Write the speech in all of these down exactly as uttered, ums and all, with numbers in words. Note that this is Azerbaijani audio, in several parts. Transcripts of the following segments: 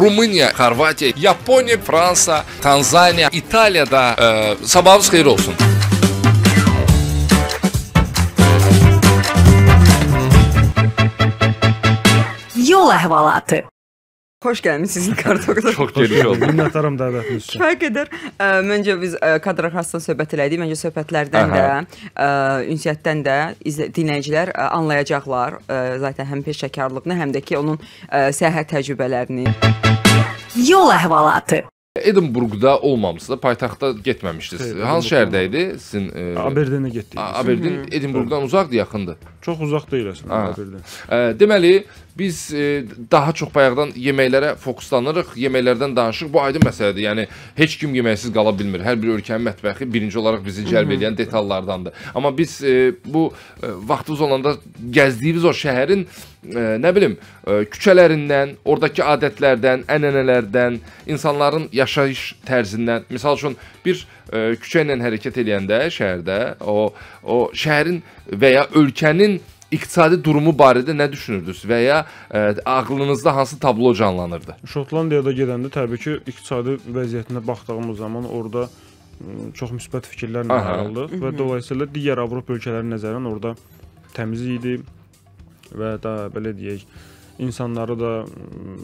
Rumıniya, Xorvatiya, Yaponiya, Fransa, Tanzaniya, İtaliyada e, sabahınız xeyir olsun. Yol əhvalatı. Xoş gəlmisiniz Kartokda. Çox geniş oldu. Minnətdaram dəvətiniz üçün. Kifayət qədər. Ə, Məncə biz ə, kadr arxasında söhbət elədik. Məncə söhbətlərdən də, ə, ünsiyyətdən də izlə, dinləyicilər ə, anlayacaqlar. Ə, zaten həm peşəkarlığını, həm də ki onun ə, səyahət təcrübələrini. Yol əhvalatı. Edinburqda olmamısınız, paytaxtda getməmişdiniz. Xeyr, Hansı şəhərdəydi sizin? E, Aberdeenə getdik. Aberdeen Edinburqdan uzaqdır, yaxındır. Çox uzaq deyil əslində Aberdeen. E, deməli, biz e, daha çox bayaqdan yeməklərə fokuslanırıq, yeməklərdən danışırıq. Bu aydın məsələdir. Yəni heç kim yeməksiz qala bilmir. Hər bir ölkənin mətbəxi birinci olaraq bizi cəlb edən detallardandır. Amma biz e, bu e, vaxtımız olanda gəzdiyimiz o şəhərin e, nə bilim, e, küçələrindən, oradakı adətlərdən, ənənələrdən, insanların yaşayış tərzindən, misal üçün bir e, küçə ilə hərəkət edəndə şəhərdə o o şəhərin və ya ölkənin iqtisadi durumu barədə nə düşünürdünüz və ya ə, ağlınızda hansı tablo canlanırdı? Şotlandiyada gedəndə təbii ki, iqtisadi vəziyyətinə baxdığımız zaman orada ə, çox müsbət fikirlərlə ayrıldıq və dolayısıyla digər Avropa ölkələri nəzərən orada təmiz idi və da belə deyək, insanları da ə,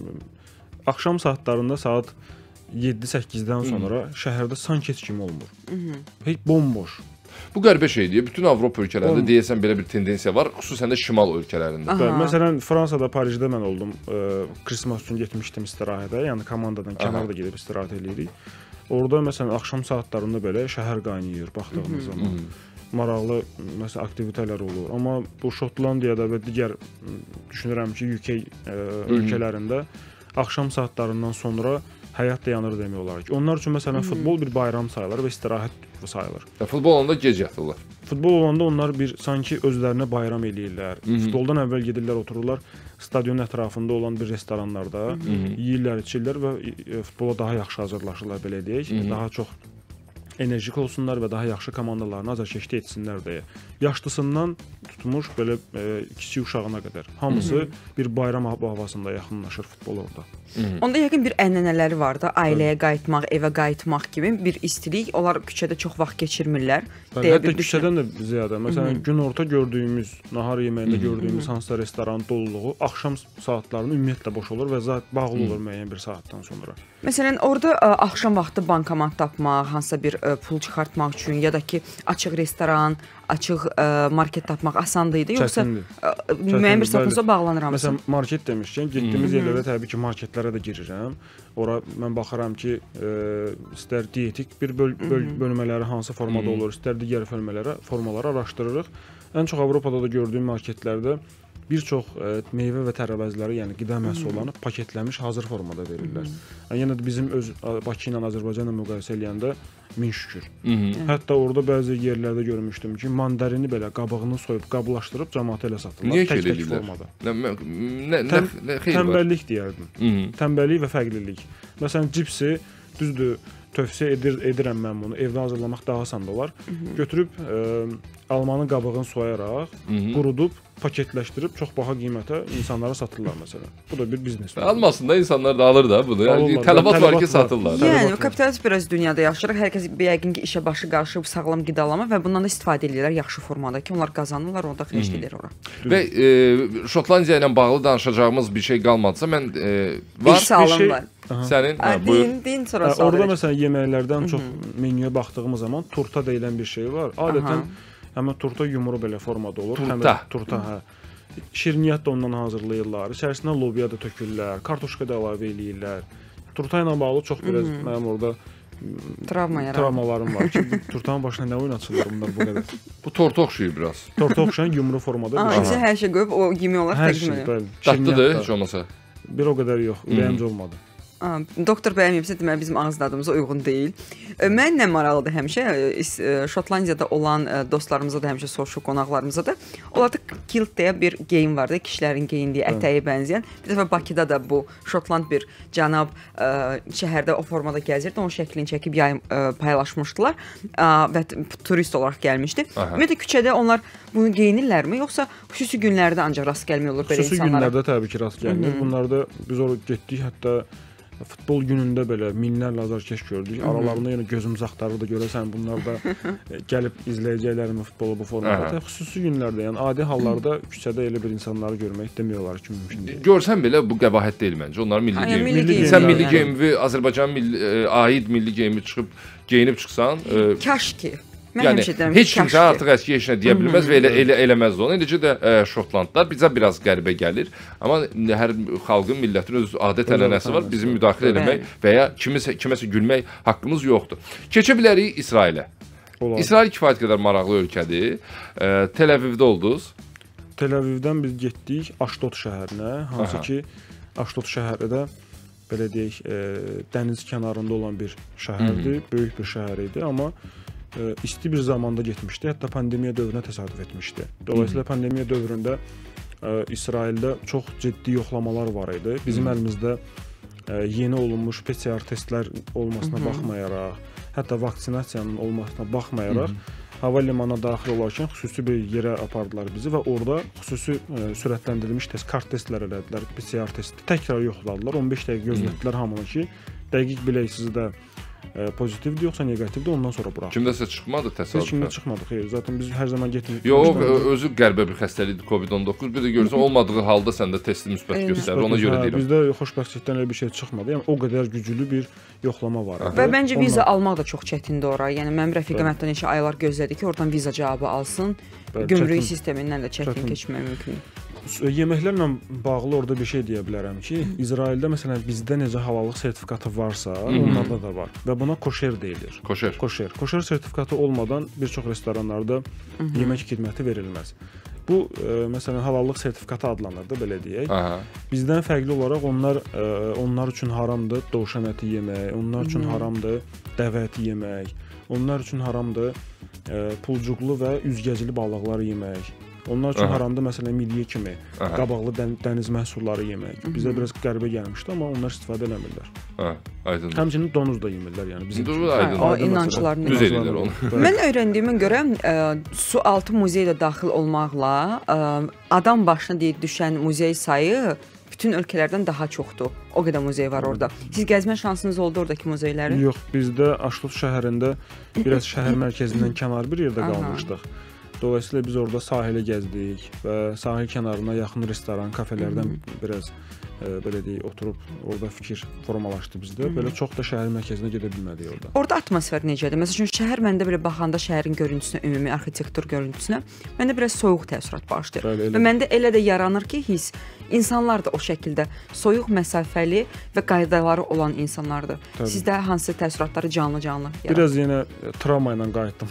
axşam saatlarında saat yeddi səkkizdən sonra şəhərdə sanki heç kim olmur. Heç bomboş. Bu qəribə şeydir. Bütün Avropa ölkələrində deyəsən belə bir tendensiya var, xüsusən də şimal ölkələrində. Bəli, məsələn Fransada, Parisdə mən oldum. Krismas üçün getmişdim istirahətə. Yəni komandadan kənarda gedib istirahət eləyirik. Orada məsələn axşam saatlarında belə şəhər qaynayır baxdığımız zaman. Maraqlı məsələn aktivitetlər olur. Amma bu Şotlandiyada və digər düşünürəm ki, U K ölkələrində axşam saatlarından sonra həyat dayanır demək olar ki. Onlar üçün məsələn futbol bir bayram sayılır və istirahət sayılır. Ya, futbol olanda gec yatırlar. Futbol olanda onlar bir sanki özlərinə bayram eləyirlər. Hı -hı. Futboldan əvvəl gedirlər, otururlar stadionun ətrafında olan bir restoranlarda, Hı -hı. yeyirlər, içirlər və futbola daha yaxşı hazırlaşırlar belə deyək. Hı -hı. Daha çox enerjik olsunlar və daha yaxşı komandalarını azarkeşlik etsinlər deyə. Yaşlısından tutmuş belə e, kiçik uşağına qədər hamısı Hı -hı. bir bayram havasında yaxınlaşır futbol orada. Hı -hı. Onda yəqin bir ənənələri var da, ailəyə qayıtmaq, evə qayıtmaq kimi bir istilik. Onlar küçədə çox vaxt keçirmirlər. Deyə Hətta küçədən də ziyadə. Məsələn, Hı -hı. gün orta gördüyümüz, nahar yeməyində Hı -hı. gördüyümüz hansısa restoran doluluğu axşam saatlarında ümumiyyətlə boş olur və zat bağlı Hı -hı. olur müəyyən bir saatdan sonra. Məsələn, orada ə, axşam vaxtı bankomat tapmaq, hansısa bir ə, pul çıxartmaq üçün ya da ki, açıq restoran, açıq ə, market tapmaq asandı idi, yoxsa ə, müəyyən bir saatınızda bağlanır hamısı? Məsələn, market demişkən, getdiyimiz yerlərdə təbii ki, marketlərə də girirəm. Ora mən baxıram ki, ə, istər dietik bir böl böl bölmələri hansı formada olur, istər digər formalara, formaları araşdırırıq. Ən çox Avropada da gördüyüm marketlərdə bir çox ə, meyvə və tərəvəzləri, yəni qida məhsullarını paketləmiş hazır formada verirlər. Yəni yenə də bizim öz Bakı ilə Azərbaycanla müqayisə edəndə min şükür. Hı -hı. Hətta orada bəzi yerlərdə görmüşdüm ki, mandarini belə qabığını soyub qablaşdırıb cəmaata elə satırlar. Niyə belə edirlər? Nə nə nə, nə xeyir var? Tənbəllik deyərdim. Hı -hı. Tənbəllik və fərqlilik. Məsələn, cipsi düzdür, tövsiyə edir edirəm mən bunu. Evdə hazırlamaq daha asan da olar. Hı -hı. Götürüb ə, almanın qabığını soyaraq, Hı -hı. qurudub paketləşdirib çox baha qiymətə insanlara satırlar məsələn. Bu da bir biznes. Almasında insanlar da alır da bunu. Yəni tələbat var ki, satırlar. Yəni kapitalist biraz dünyada yaşayırıq. Hər kəs yəqin ki, işə başı qarışıb sağlam qidalama və bundan da istifadə edirlər yaxşı formada ki, onlar qazanırlar, orada xərcləyirlər ora. Və e, Şotlandiya ilə bağlı danışacağımız bir şey qalmadısa, mən e, var bir, bir şey. Var. Sənin, hə, buyur. Din, din sonra hə, orada məsələn yeməklərdən çox menyuya baxdığımız zaman turta deyilən bir şey var. Adətən həmin turta yumru belə formada olur. Turta. Həmin, turta, hə. Şirniyyat da ondan hazırlayırlar. İçərisinə lobya da tökürlər, kartuşka da əlavə eləyirlər. Turta ilə bağlı çox biraz Hı -hı. mənim orada travma yaradır. Travmalarım var ki, turtanın başına nə oyun açılır bunlar bu qədər. Bu torta oxşuyur biraz. Torta oxşayan yumru formada bir şey. Aha, hər şey qoyub o yemək olar təqdim edir. Dadlıdır heç olmasa. Bir o qədər yox, ürəyimcə olmadı. Aa, doktor bəyənməyibsə deməli bizim ağız dadımıza uyğun deyil. Mən nə maraqlıdır həmişə Şotlandiyada olan dostlarımıza da həmişə soruşuq, qonaqlarımıza da. Onlarda kilt deyə bir geyim var da, kişilərin geyindiyi ətəyə bənzəyən. Bir dəfə Bakıda da bu Şotland bir cənab ə, şəhərdə o formada gəzirdi. Onun şəklini çəkib yayım ə, paylaşmışdılar ə, və turist olaraq gəlmişdi. Ümumiyyətlə küçədə onlar bunu geyinirlərmi, yoxsa xüsusi günlərdə ancaq rast gəlmək olur belə xüsusi insanlara? Xüsusi günlərdə təbii ki rast gəlinir. Bunlarda biz oraya getdik, hətta futbol günündə belə minlərlə azarkeş gördük. Aralarında yenə gözümüz axtarırdı görəsən bunlar da e, gəlib izləyəcəklərmi futbolu bu formada. Hə. Xüsusi günlərdə, yəni adi hallarda küçədə elə bir insanları görmək demək olar ki, mümkün deyil. Görsən belə bu qəbahət deyil məncə. Onlar milli Ay, geyim. milli geyim Sən yəni. milli geyimi Azərbaycan milli e, aid milli geyimi çıxıb geyinib çıxsan, e, Kaş ki. Mən yəni həmişə deyirəm, heç kaş kimsə ki. artıq əski heç nə deyə bilməz və elə elə eləməz də onu. Eləcə də ə, Şotlandlar bizə biraz qəribə gəlir. Amma hər xalqın, millətin öz adət-ənənəsi var. Bizim müdaxilə eləmək və ya kimisə kiməsə gülmək haqqımız yoxdur. Keçə bilərik İsrailə. Olar. İsrail kifayət qədər maraqlı ölkədir. Ə, Tel Avivdə oldunuz. Tel Avivdən biz getdik Aşdod şəhərinə, hansı Aha. ki Aşdod şəhəri də belə deyək, e, dəniz kənarında olan bir şəhərdir, böyük bir şəhər idi, amma e, isti bir zamanda getmişdi, hətta pandemiya dövrünə təsadüf etmişdi. Dolayısıyla pandemiya dövründə e, İsraildə çox ciddi yoxlamalar var idi. Bizim Hı -hı. əlimizdə e, yeni olunmuş P C R testlər olmasına Hı -hı. baxmayaraq, hətta vaksinasiyanın olmasına baxmayaraq Hı -hı. hava limanına daxil olarkən xüsusi bir yerə apardılar bizi və orada xüsusi e, sürətləndirilmiş test, kart testlər elədilər, P C R testi təkrar yoxladılar. on beş dəqiqə gözlətdilər hamını ki, dəqiq bilək sizi də e, pozitivdir yoxsa neqativdir, ondan sonra buraxdılar. Kimdəsə çıxmadı təsadüfən? Heç kimdə çıxmadı. Xeyr, zaten biz hər zaman getmirik. Yox, özü qəribə bir xəstəlikdir Covid on doqquz. Bir də görürsən olmadığı halda səndə testi müsbət Eyni. göstərir. Ona görə hə, deyirəm. Bizdə xoşbəxtlikdən elə bir şey çıxmadı. Yəni o qədər güclü bir yoxlama var. Və məncə viza almaq da çox çətindir ora. Yəni mənim rəfiqəm hətta neçə aylar gözlədi ki, oradan viza cavabı alsın. Bəli, Gömrük çətin. sistemindən də çətin Çətin. keçmək mümkün. Yeməklərlə bağlı orada bir şey deyə bilərəm ki, İsraildə məsələn bizdə necə halallıq sertifikatı varsa, onlarda da var və buna koşer deyilir. Koşer. Koşer. Koşer sertifikatı olmadan bir çox restoranlarda yemək xidməti verilməz. Bu e, məsələn halallıq sertifikatı adlanır da belə deyək. Aha. Bizdən fərqli olaraq onlar e, onlar üçün haramdır dovşan əti yemək, onlar üçün haramdır dəvə əti yemək, onlar üçün haramdır e, pulcuqlu və üzgəcili balıqları yemək. Onlar üçün Aha. haramdır məsələn milyə kimi Aha. qabaqlı dən, dəniz məhsulları yemək. Bizə biraz qəribə gəlmişdi, amma onlar istifadə eləmirlər. Hə, aydındır. Həmçinin donuz da yemirlər, yəni bizim. Dur, kimi. aydın. Hə, o Aydın məsələ. inanclarını Düz edirlər onu. Bəli. Mən öyrəndiyimə görə ə, su altı muzeydə daxil olmaqla ə, adam başına deyib düşən muzey sayı bütün ölkələrdən daha çoxdur. O qədər muzey var orada. Siz gəzmə şansınız oldu oradakı muzeyləri? Yox, bizdə Aşdod şəhərində biraz şəhər mərkəzindən kənar bir yerdə Aha. qalmışdıq. Dolayısıyla biz orada sahili gəzdik və sahil kənarına yaxın restoran, kafelərdən biraz e, belə deyək, oturub orada fikir formalaşdı bizdə. Belə çox da şəhər mərkəzinə gedə bilmədik orada. Orada atmosfer necədir? Məsələn, üçün şəhər məndə belə baxanda şəhərin görüntüsünə, ümumi arxitektur görüntüsünə məndə biraz soyuq təəssürat bağışlayır. Bəli, elə. Və məndə elə də yaranır ki, his insanlar da o şəkildə soyuq, məsafəli və qaydaları olan insanlardır. Təbii. Sizdə hansı təəssüratları canlı-canlı yaratır? Biraz yenə e, travma ilə qayıtdım.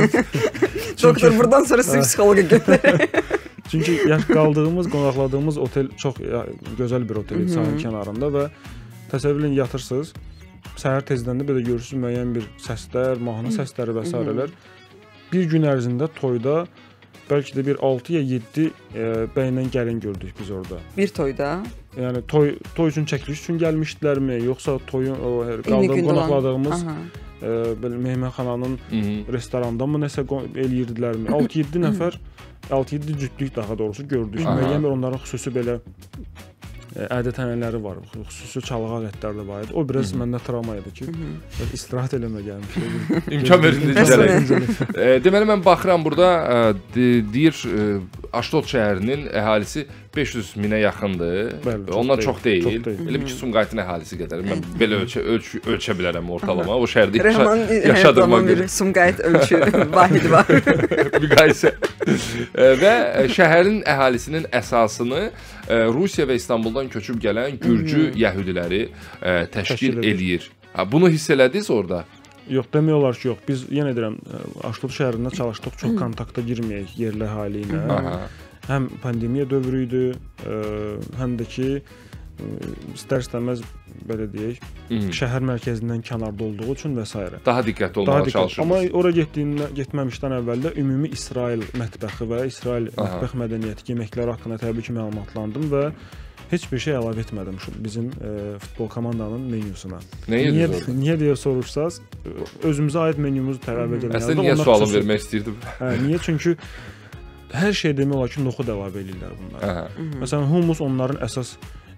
Doktor, buradan sonra sizi psixoloqa göndərir. Çünki yaş qaldığımız, qonaqladığımız otel çox ya, gözəl bir otel idi sahil kənarında və təsəvvürləyin yatırsınız. Səhər tezdən də belə görürsüz müəyyən bir səslər, mahnı səsləri və sairələr. Bir gün ərzində toyda bəlkə də bir altı ya yeddi e, bəylə gəlin gördük biz orada. Bir toyda. Yəni toy toy üçün çəkiliş üçün gəlmişdilərmi, yoxsa toyun o Eyni qaldığım gündə olan- qonaqladığımız Aha. e, belə mehmanxananın Hı -hı. restoranda mı nəsə qo- eləyirdilərmi? altı yeddi nəfər, altı yeddi cütlük daha doğrusu gördük. Aha. Müəyyən bir onların xüsusi belə e, ədət-ənənələri var, xüsusi çalgı alətləri də var idi. O biraz məndə travma idi ki, istirahət eləmə gəlmişdim. İmkan verin Bəs necələr. E, deməli mən baxıram burada e, de- deyir e, Aşdod şəhərinin əhalisi beş yüz minə yaxındır. Bəli, çox Ondan deyil, çox deyil. çox deyil. Elə bir ki, Sumqayıtın əhalisi qədər. Mən belə ölçə ölç, ölçə bilərəm ortalama. O şəhərdə Rəhman yaşa yaşadığıma Rəhman görə bir Sumqayıt ölçü vahidi var. müqayisə. E, və e, şəhərin əhalisinin əsasını e, Rusiya və İstanbuldan köçüb gələn Gürcü yəhudiləri e, təşkil Təşkil edir. eləyir. Ha, bunu hiss elədiniz orada? Yox, demək olar ki, yox. Biz yenə deyirəm, Aşdod şəhərində çalışdıq, çox kontaktda girməyək yerli əhali ilə. Aha. Həm pandemiya dövrü idi, ə, həm də ki ə, istər-istəməz belə deyək, Mhm. şəhər mərkəzindən kənarda olduğu üçün və s. Daha diqqətli Daha olmağa diqqət. çalışırsınız. Amma ora getdiyimdə, getməmişdən əvvəl də ümumi İsrail mətbəxi və İsrail Aha. mətbəx mədəniyyəti yeməkləri haqqında təbii ki məlumatlandım və heç bir şey əlavə etmədim şu bizim ə, futbol komandanın menyusuna. Nə Niyə yediniz orada? niyə deyə soruşsaz, özümüzə aid menyumuzu tərəvə edirəm. Əslində niyə sualım vermək istirdim? Hə, niyə? Çünki hər şey demək olar ki, noxud əlavə edirlər bunlara. Aha. Məsələn, humus onların əsas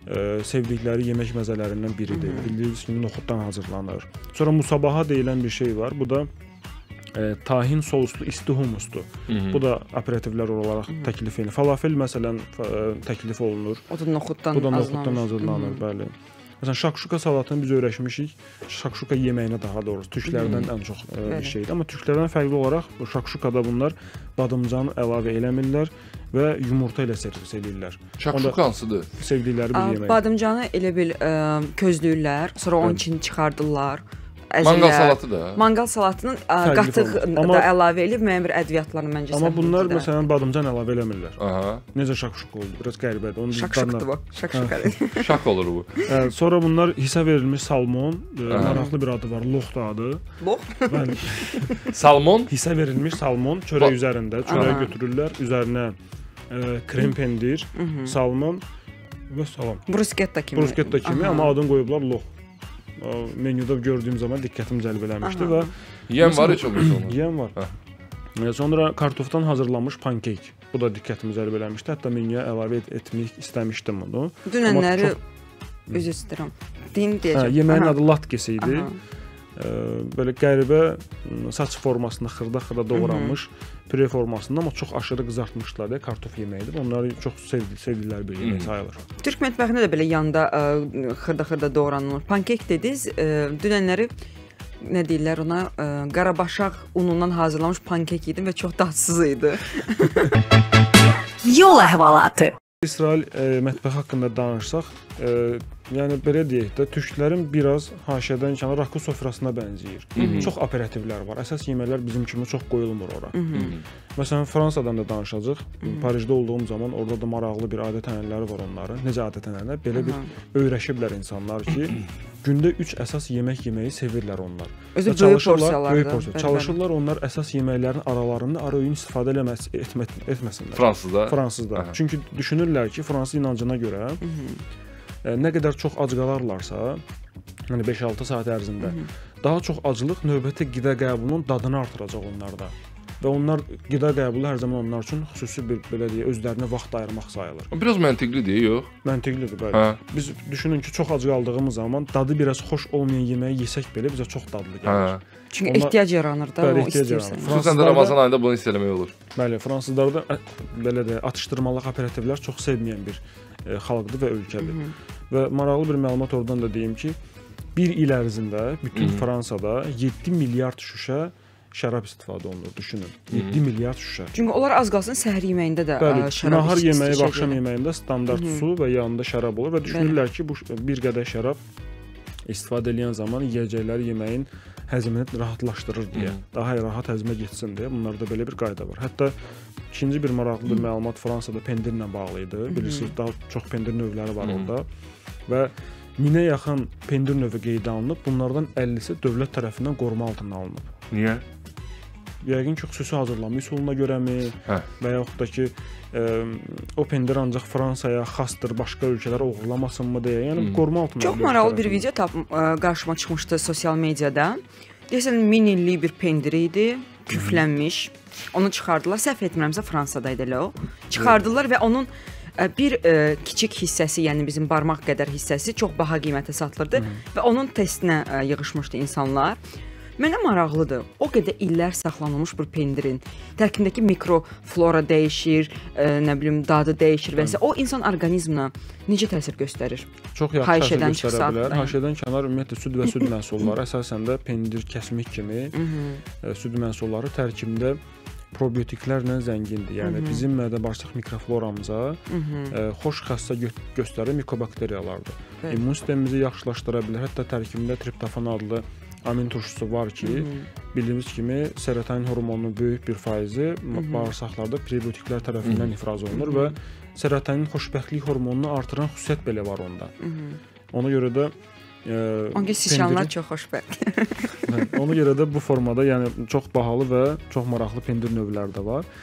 ə, sevdikləri yemək məzələrindən biridir. Bildiyiniz kimi noxuddan hazırlanır. Sonra musabaha deyilən bir şey var. Bu da ə, tahin souslu isti humusdur. Hı -hı. Bu da aperitivlər olaraq Hı -hı. təklif edilir. Falafel məsələn ə, təklif olunur. O da noxuddan, Bu da noxuddan hazırlanır, bəli. Məsələn, şakşuka salatını biz öyrəşmişik. Şakşuka yeməyinə daha doğrusu türklərdən ən çox ə, bir şeydir. Amma türklərdən fərqli olaraq bu şakşukada bunlar badımcanı əlavə eləmirlər və yumurta ilə servis edirlər. Şakşuka hansıdır? Sevdikləri bir yemək. Badımcanı elə bil ə, közləyirlər, sonra onun için çıxardırlar. Mangal salatı da. Mangal salatının ə, qatıq amma, da əlavə edib müəyyən bir ədviyyatlarını məncə Amma bunlar məsələn badımcan əlavə eləmirlər. Aha. Necə şakşuka olur? Biraz qəribədir. Onun şakşukdur bu. Şakşuka. Şak olur bu. Hə, sonra bunlar hisə verilmiş salmon, ə, maraqlı bir adı var, lox da adı. Lox? Bəli. Salmon? Hisə verilmiş salmon çörək üzərində. Çörək götürürlər, üzərinə ə, krem pendir, salmon və salam. Bruschetta kimi. Bruschetta kimi, amma adını qoyublar lox. Menyuda gördüyüm zaman diqqətimi cəlb eləmişdi və yem var heç olmasa onu. Yem var. Hə. Sonra kartofdan hazırlanmış pankek. Bu da diqqətimi cəlb eləmişdi. Hətta menyuya əlavə et etmək istəmişdim bunu. Dünənləri çox... üzr istəyirəm. Din deyəcəm. Hə, yeməyin adı latkesi idi. Ə, belə qəribə saç formasında xırda-xırda doğranmış püre formasında, amma çox aşırı qızartmışdılar deyə kartof yeməyidir. Onları çox sevdi, sevdilər bir yemək sayılır. Türk mətbəxində də belə yanda xırda-xırda doğranılmış pankek dediniz. Dünənləri nə deyirlər ona, qarabaşaq unundan hazırlanmış pankek yedim və çox dadsız idi. Yol əhvalatı. İsrail e, mətbəxi haqqında danışsaq, e, yəni belə deyək də, türklərin biraz haşiyədən kənar rakı sofrasına bənzəyir. Hı -hı. Çox aperitivlər var. Əsas yeməklər bizim kimi çox qoyulmur ora. Hı -hı. Məsələn, Fransadan da danışacağıq. Hı -hı. Parisdə olduğum zaman orada da maraqlı bir adət-ənənələri var onların. Necə adət-ənənələr? Belə Hı -hı. bir öyrəşiblər insanlar ki, gündə üç əsas yemək yeməyi sevirlər onlar. Özü böyük porsiyalarda. Böyük porsiya. Çalışırlar onlar əsas yeməklərin aralarında ara öğün istifadə eləməs etmə, etməsinlər. Fransızda. Fransızda. Aha. Çünki düşünürlər ki, fransız inancına görə Hı -hı. ə, nə qədər çox ac qalarlarsa, yəni beş altı saat ərzində, Hı -hı. daha çox aclıq növbəti qida qəbulunun dadını artıracaq onlarda. Və onlar qida qəbulu hər zaman onlar üçün xüsusi bir belə deyə özlərinə vaxt ayırmaq sayılır. Biraz məntiqlidir, yox? Məntiqlidir, bəli. Biz düşünün ki, çox ac qaldığımız zaman dadı biraz xoş olmayan yeməyi yesək belə bizə çox dadlı gəlir. Hə. Çünki onlar, ehtiyac yaranır da, o istəyirsən. Xüsusən də Ramazan ayında bunu hiss eləmək olur. Bəli, fransızlarda belə də atışdırmalıq aperitivlər çox sevməyən bir e, xalqdır və ölkədir. Hı -hı. Və maraqlı bir məlumat oradan da deyim ki, bir il ərzində bütün Hı -hı. Fransada yeddi milyard şüşə şərab istifadə olunur, düşünün. yeddi milyard şüşə. Çünki onlar az qalsın səhər yeməyində də Bəli, şərab nahar yeməyi və axşam yeməyində standart Hı -hı. su və yanında şərab olur və düşünürlər ki, bu bir qədər şərab istifadə edən zaman yeyəcəkləri yeməyin həzmini rahatlaşdırır deyə, Hı -hı. daha rahat həzmə getsin deyə bunlarda belə bir qayda var. Hətta ikinci bir maraqlı bir məlumat Fransada pendirlə bağlı idi. Bilirsiniz, daha çox pendir növləri var Hı -hı. orada və minə yaxın pendir növü qeydə alınıb, bunlardan əllisi dövlət tərəfindən qoruma altına alınıb. Niyə? Yəqin ki, xüsusi hazırlanma üsuluna görəmi hə. və yaxud da ki, ə, o pendir ancaq Fransaya xasdır, başqa ölkələrə oğurlamasınmı deyə, yəni hmm. qoruma altında. Çox maraqlı bir video tap ə, qarşıma çıxmışdı sosial mediada. Deyəsən min illik bir pendir idi, küflənmiş. Onu çıxardılar, səhv etmirəmsə Fransada idi elə o. Çıxardılar və onun ə, bir ə, kiçik hissəsi, yəni bizim barmaq qədər hissəsi çox baha qiymətə satılırdı hmm. və onun testinə ə, yığışmışdı insanlar. Mənə maraqlıdır. O qədər illər saxlanılmış bir pendirin tərkibindəki mikroflora dəyişir, ə, nə bilim dadı dəyişir və s. o insan orqanizminə necə təsir göstərir? Çox yaxşı təsir göstərə bilər. Haşiyədən kənar ümumiyyətlə süd və süd məhsulları əsasən də pendir, kəsmik kimi ə, süd məhsulları tərkibində probiotiklərlə zəngindir. Yəni Hı -hı. bizim mədə-bağırsaq mikrofloramıza ə, xoş xəstə gö göstərən mikobakteriyalardır. Evet. İmmun sistemimizi yaxşılaşdıra bilər. Hətta tərkibində triptofan adlı amin turşusu var ki, Hı -hı. bildiyimiz kimi serotonin hormonunun böyük bir faizi Hı -hı. bağırsaqlarda prebiotiklər tərəfindən Hı -hı. ifraz olunur Hı -hı. və serotonin xoşbəxtlik hormonunu artıran xüsusiyyət belə var onda. Hı -hı. Ona görə də Onki siçanlar çox xoşbəxt. Ona görə də bu formada, yəni çox bahalı və çox maraqlı pendir növləri də var.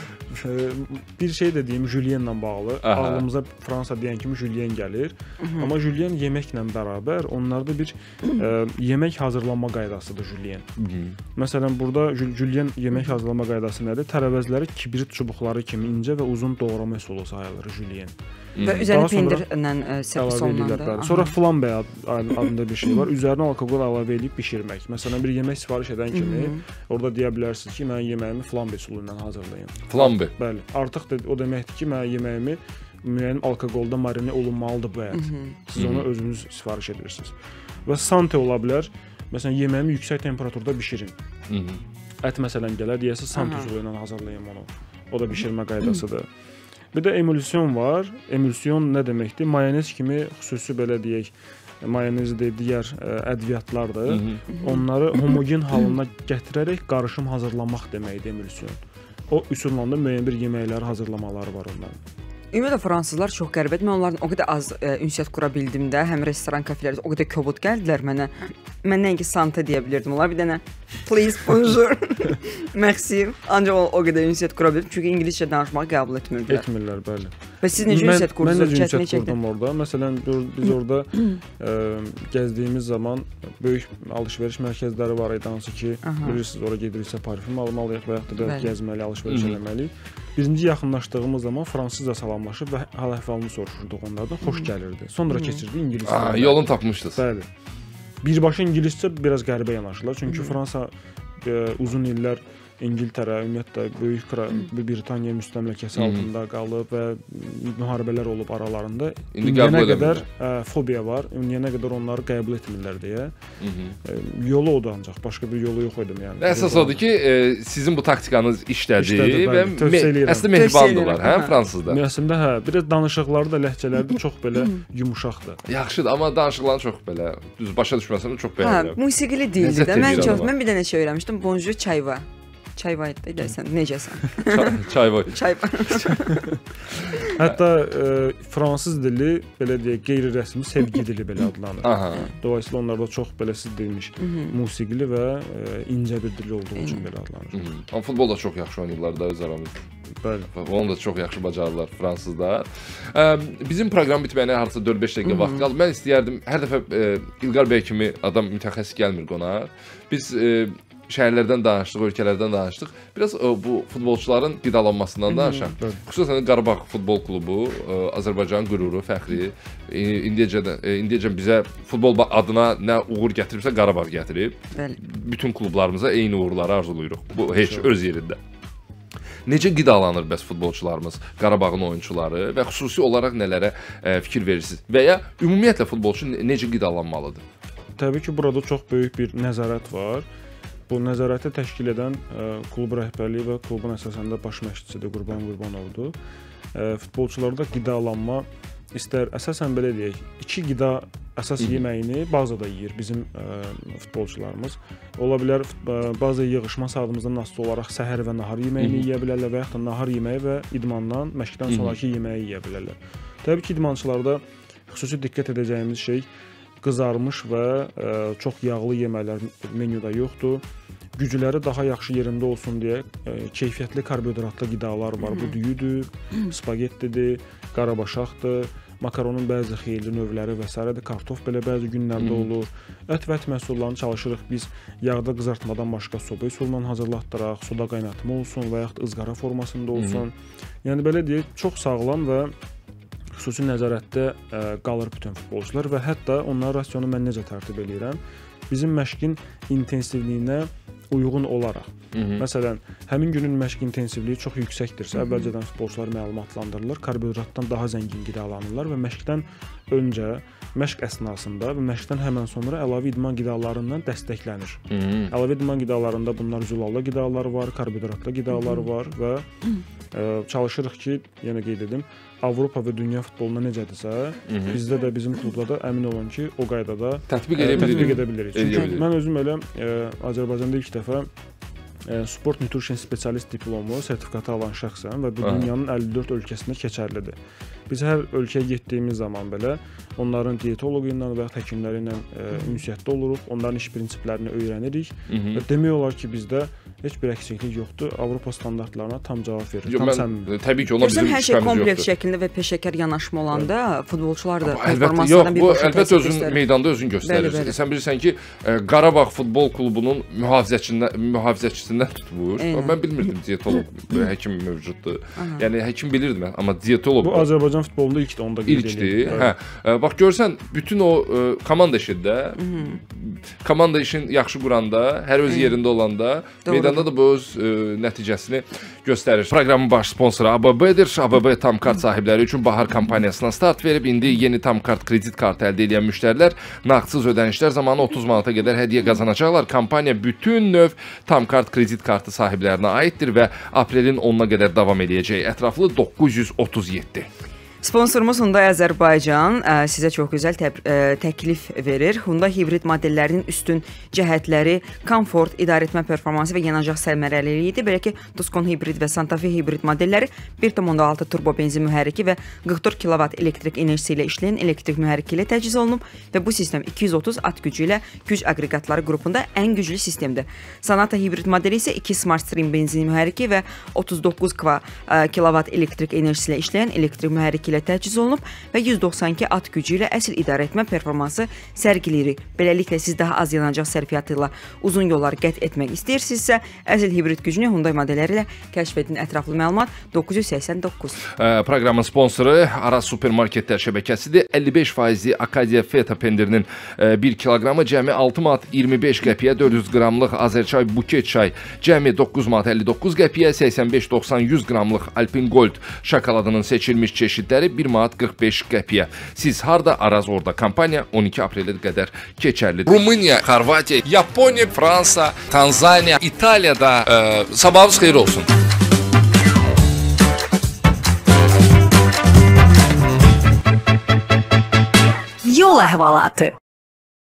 Bir şey də deyim, Julien-la bağlı. Aha. Ağlımıza Fransa deyən kimi Julien gəlir. Hı -hı. Amma Julien yeməklə bərabər onlarda bir ə, yemək hazırlanma qaydasıdır Julien. Hı -hı. Məsələn, burada Julien yemək hazırlanma qaydası nədir? Tərəvəzləri kibrit çubuqları kimi incə və uzun doğrama üsulu sayılır Julien. Və üzərinə pendirlə səpis olunanda. Sonra flambe adında bir şey var. Üzərinə alkoqol əlavə edib bişirmək. Məsələn, bir yemək sifariş edən kimi Hı -hı. orada deyə bilərsiniz ki, mən yeməyimi flambe üsulu ilə hazırlayım. Flambe. Bəli. Artıq da o deməkdir ki, mən yeməyimi müəyyən alkoqolda marinə olunmalıdır bu ət. Siz onu özünüz sifariş edirsiniz. Və sante ola bilər. Məsələn, yeməyimi yüksək temperaturda bişirin. Hı -hı. Ət məsələn gələr, deyəsə sante üsulu ilə hazırlayım onu. O da bişirmə qaydasıdır. Bir də emulsiyon var. Emulsiyon nə deməkdir? Mayonez kimi xüsusi belə deyək, mayonezdə digər ədviyyatlardır. Hı -hı. Onları homogen halına gətirərək qarışım hazırlamaq deməkdir emulsiyon. O üsulla da müəyyən bir yeməkləri hazırlamaları var onların. Ümumiyyətlə fransızlar çox qəribədir. Mən onlardan o qədər az ə, ünsiyyət qura bildim də, həm restoran, kafelərdə o qədər kobud gəldilər mənə. Mən nəinki sante deyə bilirdim. Onlar bir dənə please, bonjour, merci. Ancaq o, o qədər ünsiyyət qura bildim. Çünki ingiliscə danışmağı qəbul etmirdilər. Etmirlər, bəli. Və siz necə ünsiyyət qurdunuz? Mən necə ünsiyyət qurdum orada? Məsələn, biz orada ə, gəzdiyimiz zaman böyük alış-veriş mərkəzləri var idi, hansı ki, Aha. bilirsiniz, oraya gediriksə parfüm almalıyıq və yaxud da gəzməli, alış-veriş eləməliyik. Birinci yaxınlaşdığımız zaman fransızca salamlaşıb və hal-əhvalını soruşurduq onlardan, xoş gəlirdi. Sonra keçirdi ingiliscə. Aa, yolunu tapmışdınız. Bəli. Birbaşa ingiliscə biraz qəribə yanaşırlar. Çünki Fransa e, uzun illər İngiltərə, ümumiyyətlə böyük Britaniya müstəmləkəsi altında qalıb və müharibələr olub aralarında. İndiyənə qədər ə, fobiya var. İndiyənə qədər onları qəbul etmirlər deyə. Hı -hı. E, yolu odur ancaq, başqa bir yolu yox idi yəni. Əsas odur ki, e, sizin bu taktikanız işlədi, işlədi və me əslində mehribandılar, hə, fransızda. Əslində hə, biraz danışıqları da, ləhcələri çox belə yumşaqdır. Yaxşıdır, amma danışıqları çox belə düz başa düşməsən çox bəyənirəm. Hə, musiqili dildir də. Mən çox, mən bir dənə şey öyrənmişdim. Bonjour, çayva. Çayva deyirsən, necəsən? Çayva. Çayva. Hətta e, fransız dili belə deyək, qeyri-rəsmi sevgi dili belə adlanır. Aha. Dolayısıyla onlarda çox belə siz deyilmiş musiqili və e, incə bir dil olduğu üçün belə adlanır. Amma futbol da çox yaxşı oynayırlar da öz aramızda. Bəli. Onu da çox yaxşı bacarırlar fransızlar. Ə, bizim proqram bitməyinə hardasa dörd beş dəqiqə vaxt qaldı. Mən istəyərdim hər dəfə e, İlqar bəy kimi adam mütəxəssis gəlmir qonaq. Biz e, şəhərlərdən danışdıq, ölkələrdən danışdıq. Biraz ə, bu futbolçuların qidalanmasından danışaq. Xüsusən Qarabağ Futbol Klubu, ə, Azərbaycanın qüruru, fəxri. E, indiyəcə e, indiyəcə bizə futbol adına nə uğur gətiribsə Qarabağ gətirib. Bəli. Bütün klublarımıza eyni uğurları arzulayırıq. Bu heç öz yerində. Necə qidalanır bəs futbolçularımız, Qarabağın oyunçuları və xüsusi olaraq nələrə ə, fikir verirsiniz? Və ya ümumiyyətlə futbolçu necə qidalanmalıdır? Təbii ki, burada çox böyük bir nəzarət var. Bu nəzarəti təşkil edən ə, klub rəhbərliyi və klubun əsasən də baş məşqçisidir Qurban Qurbanovdur. Ə, futbolçularda qidalanma istər əsasən belə deyək, iki qida əsas yeməyini bazada yeyir bizim ə, futbolçularımız. Ola bilər ə, bazı yığışma saatımızdan asılı olaraq səhər və nahar yeməyini yeyə bilərlər və yaxud da nahar yeməyi və idmandan, məşqdən sonrakı yeməyi yeyə bilərlər. Təbii ki, idmançılarda xüsusi diqqət edəcəyimiz şey qızarmış və ə, çox yağlı yeməklər menyuda yoxdur. Gücləri daha yaxşı yerində olsun deyə ə, keyfiyyətli karbohidratlı qidalar var. Bu düyüdür, spagettidir, qarabaşaqdır, makaronun bəzi xeyirli növləri və s. kartof belə bəzi günlərdə olur. Ət və ət məhsullarını çalışırıq biz yağda qızartmadan başqa soba üsulundan hazırlatdıraq, suda qaynatma olsun və yaxud ızqara formasında olsun. Yəni belə deyək, çox sağlam və xüsusi nəzarətdə ə, qalır bütün futbolçular və hətta onların rasionu mən necə tərtib edirəm? Bizim məşqin intensivliyinə uyğun olaraq. Hı -hı. Məsələn, həmin günün məşq intensivliyi çox yüksəkdirsə, əvvəlcədən futbolçular məlumatlandırılır, karbohidratdan daha zəngin qidalanırlar və məşqdən öncə, məşq əsnasında və məşqdən həmən sonra əlavə idman qidalarından dəstəklənir. Hı -hı. Əlavə idman qidalarında bunlar zülallı qidalar var, karbohidratlı qidalar var və ə, çalışırıq ki, yenə qeyd edim, Avropa və dünya futboluna necədirsə, Hı -hı. bizdə də bizim klubda da əmin olun ki, o qaydada tətbiq edə bilirik. Çünki mən özüm elə ə, Azərbaycanda ilk dəfə e, sport nutrition specialist diplomu, sertifikatı alan şəxsən və bu Aha. dünyanın əlli dörd ölkəsində keçərlidir. Biz hər ölkəyə getdiyimiz zaman belə onların diyetoloqu ilə və ya həkimləri ilə e, ünsiyyətdə oluruq, onların iş prinsiplərini öyrənirik Hı -hı. və demək olar ki, bizdə heç bir əksiklik yoxdur. Avropa standartlarına tam cavab verir. Yo, Tam mən səmimi. təbii ki, ona bizim Görürsən hər şey şübhəmiz kompleks yoxdur. şəklində və peşəkar yanaşma olanda futbolçular da Əlbəttə, yox, performanslardan bu birbaşa əlbəttə təsir özün göstərir. meydanda özün göstərir. Bəli, bəli. Sən bilirsən ki, e, Qarabağ futbol klubunun mühafizəçindən mühafizəçisindən tutmur. Eynən. Mən bilmirdim diyetoloq, həkim mövcuddur. Yəni həkim bilirdim mən, amma diyetoloq Bu Azərbaycan futbolunda ilk onda qeyd İlkdir. edilir. Hə. E, Bax görsən bütün o e, komanda işində, komanda işin yaxşı quranda, hər öz yerində olanda, Doğrudur. meydanda da bu öz e, nəticəsini göstərir. Proqramın baş sponsoru A B B-dir. A B B tam kart sahibləri üçün bahar kampaniyasına start verib indi yeni tam kart kredit kartı əldə edən müştərilər nağdsız ödənişlər zamanı otuz manata qədər hədiyyə qazanacaqlar. Kampaniya bütün növ tam kart kredit kartı sahiblərinə aiddir və aprelin onuna qədər davam edəcək. Ətraflı doqquz yüz otuz yeddi. Sponsorumuz Hyundai Azərbaycan ə, sizə çox gözəl təb- ə, təklif verir. Hyundai hibrid modellərinin üstün cəhətləri, komfort, idarəetmə performansı və yanacaq səmərəliliyidir. Belə ki, Tucson hibrid və Santa Fe hibrid modelləri bir nöqtə altı turbo benzin mühərriki və qırx dörd kilovat elektrik enerjisi ilə işləyən elektrik mühərriki ilə təchiz olunub və bu sistem iki yüz otuz at gücü ilə güc aqreqatları qrupunda ən güclü sistemdir. Sonata hibrid modeli isə iki Smart Stream benzin mühərriki və otuz doqquz kilovat elektrik enerjisi ilə işləyən elektrik mühərriki ilə təchiz olunub və yüz doxsan iki at gücü ilə əsl idarəetmə performansı sərgiləyir. Beləliklə siz daha az yanacaq sərfiyyatı ilə uzun yolları qət etmək istəyirsinizsə, əsl hibrid gücünü Hyundai modelləri ilə kəşf edin. Ətraflı məlumat doqquz yüz səksən doqquz. Ə, Proqramın sponsoru Araz Supermarketlər şəbəkəsidir. əlli beş faizli Akadia Feta pendirinin ə, bir kiloqramı cəmi altı manat iyirmi beş qəpiyə, dörd yüz qramlıq Azərçay buket çay cəmi doqquz manat əlli doqquz qəpiyə, səksən beş doxsan yüz qramlıq Alpin Gold şokoladının seçilmiş çeşidləri bir manat qırx beş qəpiyə. Siz harda, Araz orada. Kampaniya on iki aprelə qədər keçərlidir. Rumıniya, Xorvatiya, Yaponiya, Fransa, Tanzaniya, İtaliyada e, sabahınız xeyir olsun. Yol əhvalatı.